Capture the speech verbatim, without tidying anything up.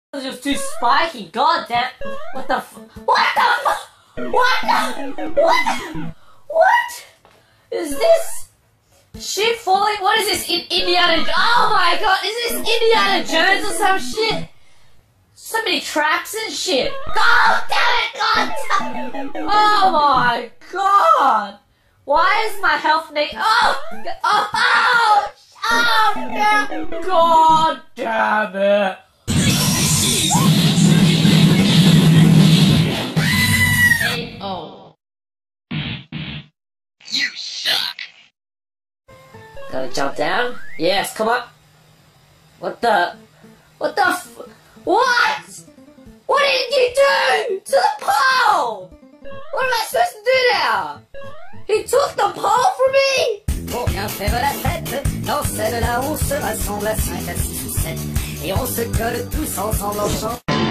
It's just too spiky. God damn. What the f- What the f- What the- What the- What? Is this shit falling? What is this? In Indiana? Oh my god, is this Indiana Jones or some shit? So many traps and shit. God damn it! God damn it! Oh my god! Why is my health ne- Oh! Oh! Oh! Oh! Damn. God damn it! Oh. You suck. Gotta jump down? Yes, come on. What the? What the f- What? What did you do to the pole? What am I supposed to do now? He took the pole from me? Pour bien faire la fête, dans celle-là on se rassemble à cinq, à six ou sept, et on se colle tous ensemble en chantant.